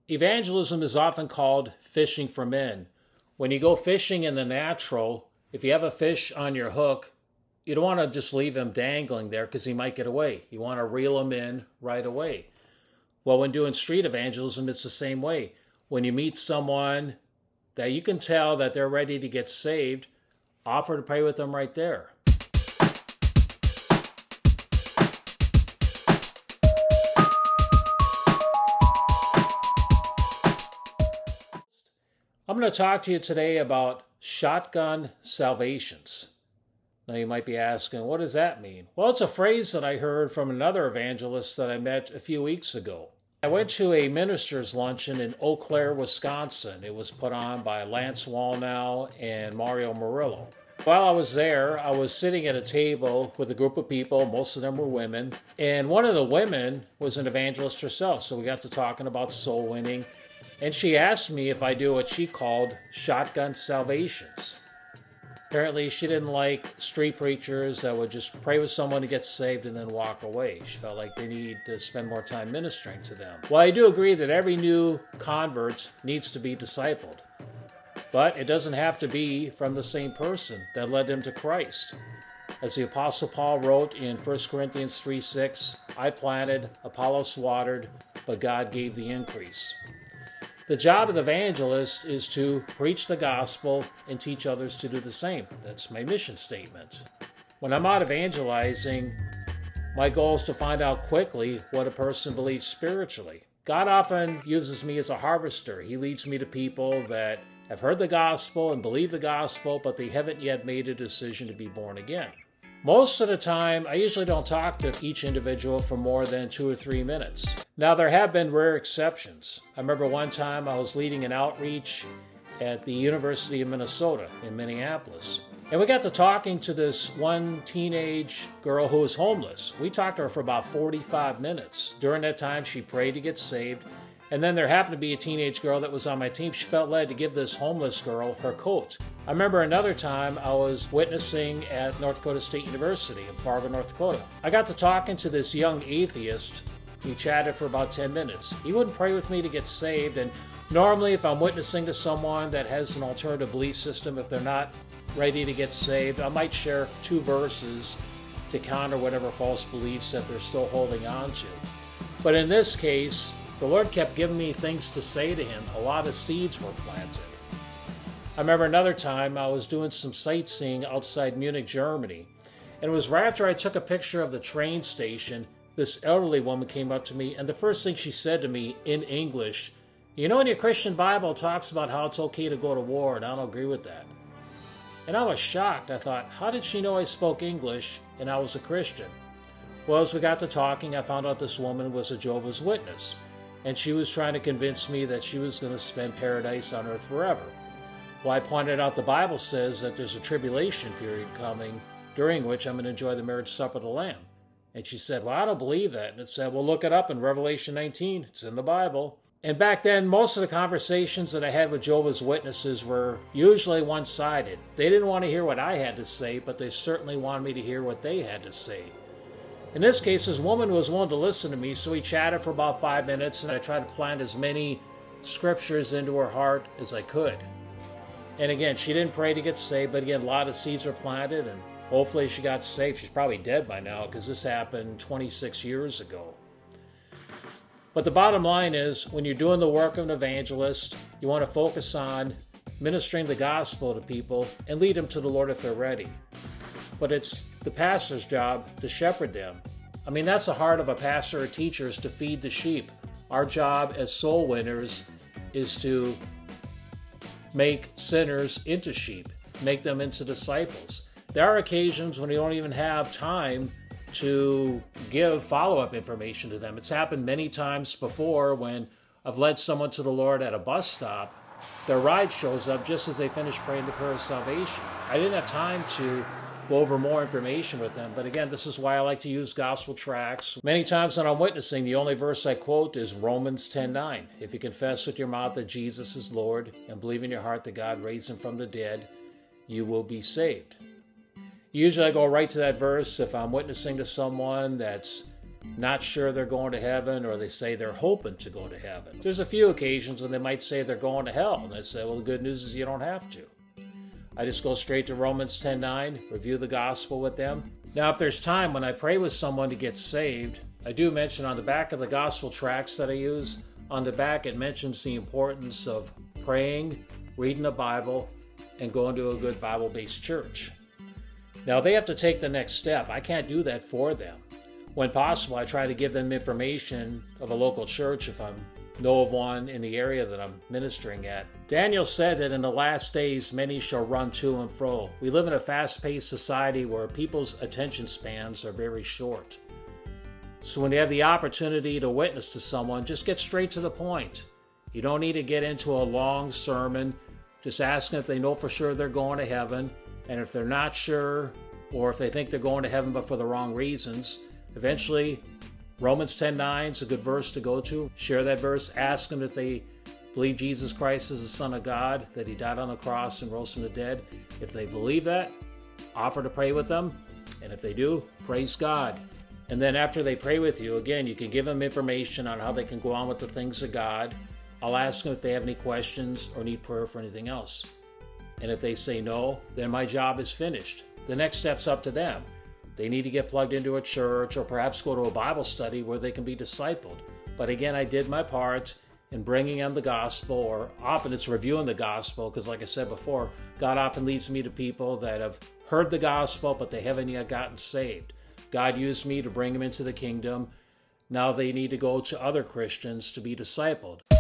Evangelism is often called fishing for men. When you go fishing in the natural, if you have a fish on your hook, you don't want to just leave him dangling there because he might get away. You want to reel him in right away. Well, when doing street evangelism, it's the same way. When you meet someone that you can tell that they're ready to get saved, offer to pray with them right there. I'm going to talk to you today about shotgun salvations. Now you might be asking, what does that mean? Well, it's a phrase that I heard from another evangelist that I met a few weeks ago. I went to a minister's luncheon in Eau Claire, Wisconsin. It was put on by Lance Wallnau and Mario Murillo. While I was there, I was sitting at a table with a group of people, most of them were women, and one of the women was an evangelist herself, so we got to talking about soul winning. And she asked me if I do what she called shotgun salvations. Apparently, she didn't like street preachers that would just pray with someone to get saved and then walk away. She felt like they need to spend more time ministering to them. Well, I do agree that every new convert needs to be discipled. But it doesn't have to be from the same person that led them to Christ. As the Apostle Paul wrote in 1 Corinthians 3:6, I planted, Apollos watered, but God gave the increase. The job of the evangelist is to preach the gospel and teach others to do the same. That's my mission statement. When I'm out evangelizing, my goal is to find out quickly what a person believes spiritually. God often uses me as a harvester. He leads me to people that have heard the gospel and believe the gospel, but they haven't yet made a decision to be born again. Most of the time, I usually don't talk to each individual for more than 2 or 3 minutes. Now, there have been rare exceptions. I remember one time I was leading an outreach at the University of Minnesota in Minneapolis. And we got to talking to this one teenage girl who was homeless. We talked to her for about 45 minutes. During that time, she prayed to get saved. And then there happened to be a teenage girl that was on my team. She felt led to give this homeless girl her coat. I remember another time I was witnessing at North Dakota State University in Fargo, North Dakota. I got to talking to this young atheist. We chatted for about 10 minutes. He wouldn't pray with me to get saved, and normally if I'm witnessing to someone that has an alternative belief system, if they're not ready to get saved, I might share 2 verses to counter whatever false beliefs that they're still holding on to. But in this case, the Lord kept giving me things to say to him. A lot of seeds were planted. I remember another time I was doing some sightseeing outside Munich, Germany. And it was right after I took a picture of the train station, this elderly woman came up to me, and the first thing she said to me in English, you know, in your Christian Bible it talks about how it's okay to go to war, and I don't agree with that. And I was shocked. I thought, how did she know I spoke English and I was a Christian? Well, as we got to talking, I found out this woman was a Jehovah's Witness. And she was trying to convince me that she was going to spend paradise on earth forever. Well, I pointed out the Bible says that there's a tribulation period coming during which I'm going to enjoy the marriage supper of the Lamb. And she said, well, I don't believe that. And it said, well, look it up in Revelation 19. It's in the Bible. And back then, most of the conversations that I had with Jehovah's Witnesses were usually one-sided. They didn't want to hear what I had to say, but they certainly wanted me to hear what they had to say. In this case, this woman was willing to listen to me, so we chatted for about 5 minutes, and I tried to plant as many scriptures into her heart as I could. And again, she didn't pray to get saved, but again, a lot of seeds were planted, and hopefully she got saved. She's probably dead by now, because this happened 26 years ago. But the bottom line is, when you're doing the work of an evangelist, you want to focus on ministering the gospel to people and lead them to the Lord if they're ready. But it's the pastor's job to shepherd them. I mean, that's the heart of a pastor or teacher, is to feed the sheep. Our job as soul winners is to make sinners into sheep, make them into disciples. There are occasions when you don't even have time to give follow-up information to them. It's happened many times before when I've led someone to the Lord at a bus stop. Their ride shows up just as they finish praying the prayer of salvation. I didn't have time to go over more information with them. But again, this is why I like to use gospel tracts. Many times when I'm witnessing, the only verse I quote is Romans 10:9. If you confess with your mouth that Jesus is Lord and believe in your heart that God raised him from the dead, you will be saved. Usually I go right to that verse if I'm witnessing to someone that's not sure they're going to heaven, or they say they're hoping to go to heaven. There's a few occasions when they might say they're going to hell, and I say, well, the good news is you don't have to. I just go straight to Romans 10:9, review the gospel with them. Now, if there's time when I pray with someone to get saved, I do mention on the back of the gospel tracts that I use, on the back it mentions the importance of praying, reading the Bible, and going to a good Bible-based church. Now, they have to take the next step. I can't do that for them. When possible, I try to give them information of a local church if I know of one in the area that I'm ministering at. Daniel said that in the last days, many shall run to and fro. We live in a fast-paced society where people's attention spans are very short. So when you have the opportunity to witness to someone, just get straight to the point. You don't need to get into a long sermon. Just ask them if they know for sure they're going to heaven. And if they're not sure, or if they think they're going to heaven but for the wrong reasons, eventually Romans 10:9 is a good verse to go to. Share that verse. Ask them if they believe Jesus Christ is the Son of God, that He died on the cross and rose from the dead. If they believe that, offer to pray with them. And if they do, praise God. And then after they pray with you, again, you can give them information on how they can go on with the things of God. I'll ask them if they have any questions or need prayer for anything else. And if they say no, then my job is finished. The next step's up to them. They need to get plugged into a church or perhaps go to a Bible study where they can be discipled. But again, I did my part in bringing them the gospel, or often it's reviewing the gospel, because like I said before, God often leads me to people that have heard the gospel, but they haven't yet gotten saved. God used me to bring them into the kingdom. Now they need to go to other Christians to be discipled.